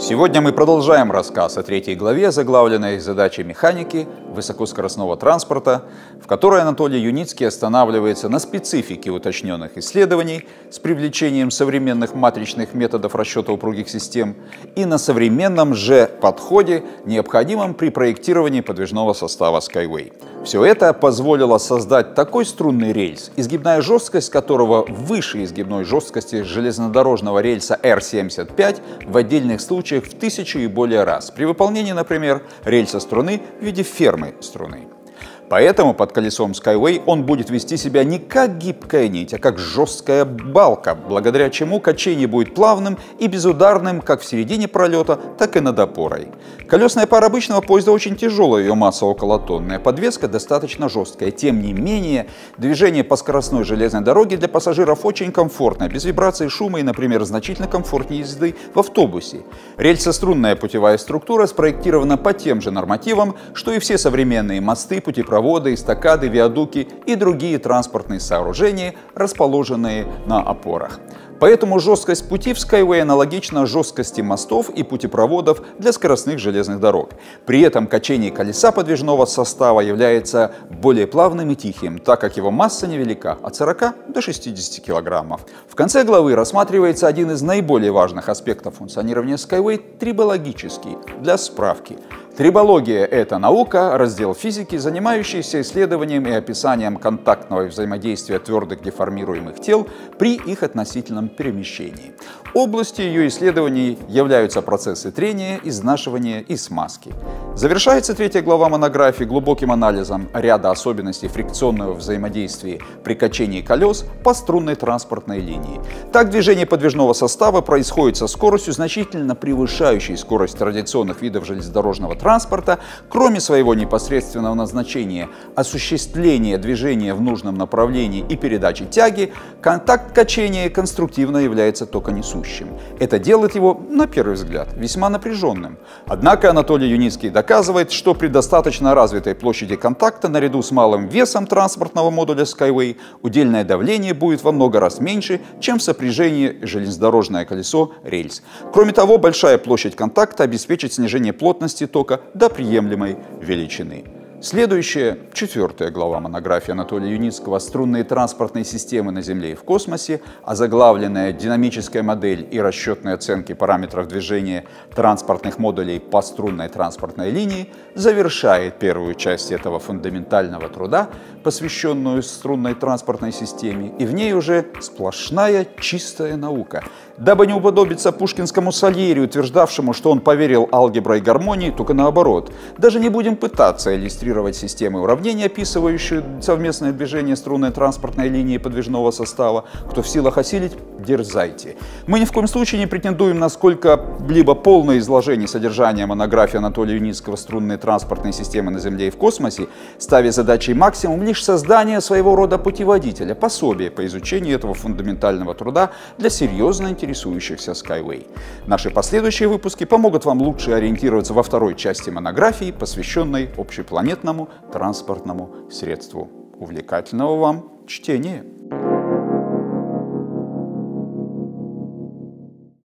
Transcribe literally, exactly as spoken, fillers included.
Сегодня мы продолжаем рассказ о третьей главе, заглавленной «Задачи механики высокоскоростного транспорта», в которой Анатолий Юницкий останавливается на специфике уточненных исследований с привлечением современных матричных методов расчета упругих систем и на современном же подходе, необходимом при проектировании подвижного состава Skyway. Все это позволило создать такой струнный рельс, изгибная жесткость которого выше изгибной жесткости железнодорожного рельса Р семьдесят пять в отдельных случаях в тысячу и более раз, при выполнении, например, рельса струны в виде фермы струны. Поэтому под колесом Skyway он будет вести себя не как гибкая нить, а как жесткая балка, благодаря чему качение будет плавным и безударным как в середине пролета, так и над опорой. Колесная пара обычного поезда очень тяжелая, ее масса около тонны, а подвеска достаточно жесткая. Тем не менее, движение по скоростной железной дороге для пассажиров очень комфортное, без вибраций, шума и, например, значительно комфортнее езды в автобусе. Рельсострунная путевая структура спроектирована по тем же нормативам, что и все современные мосты, путепроводы, проводы, эстакады, виадуки и другие транспортные сооружения, расположенные на опорах. Поэтому жесткость пути в Skyway аналогична жесткости мостов и путепроводов для скоростных железных дорог. При этом качение колеса подвижного состава является более плавным и тихим, так как его масса невелика – от сорока до шестидесяти килограммов. В конце главы рассматривается один из наиболее важных аспектов функционирования Skyway – трибологический. Для справки. Трибология – это наука, раздел физики, занимающийся исследованием и описанием контактного взаимодействия твердых деформируемых тел при их относительном перемещении. Областью ее исследований являются процессы трения, изнашивания и смазки. Завершается третья глава монографии глубоким анализом ряда особенностей фрикционного взаимодействия при качении колес по струнной транспортной линии. Так, движение подвижного состава происходит со скоростью, значительно превышающей скорость традиционных видов железнодорожного транспорта, транспорта, кроме своего непосредственного назначения осуществления движения в нужном направлении и передачи тяги, контакт качения конструктивно является только несущим. Это делает его, на первый взгляд, весьма напряженным. Однако Анатолий Юницкий доказывает, что при достаточно развитой площади контакта наряду с малым весом транспортного модуля Skyway удельное давление будет во много раз меньше, чем в сопряжении железнодорожное колесо-рельс. Кроме того, большая площадь контакта обеспечит снижение плотности тока до приемлемой величины. Следующая, четвертая глава монографии Анатолия Юницкого «Струнные транспортные системы на Земле и в космосе», озаглавленная «Динамическая модель и расчетные оценки параметров движения транспортных модулей по струнной транспортной линии», завершает первую часть этого фундаментального труда, посвященную струнной транспортной системе, и в ней уже сплошная чистая наука. Дабы не уподобиться пушкинскому Сальери, утверждавшему, что он поверил алгебре и гармонии, только наоборот. Даже не будем пытаться иллюстрировать системы уравнений, описывающие совместное движение струнной транспортной линии подвижного состава. Кто в силах осилить, дерзайте. Мы ни в коем случае не претендуем на сколько-либо полное изложение содержания монографии Анатолия Юницкого «Струнные транспортные системы на Земле и в космосе», ставя задачей максимум лишь создание своего рода путеводителя, пособия по изучению этого фундаментального труда для серьезно интересующихся Skyway. Наши последующие выпуски помогут вам лучше ориентироваться во второй части монографии, посвященной общепланетному транспортному средству. Увлекательного вам чтения!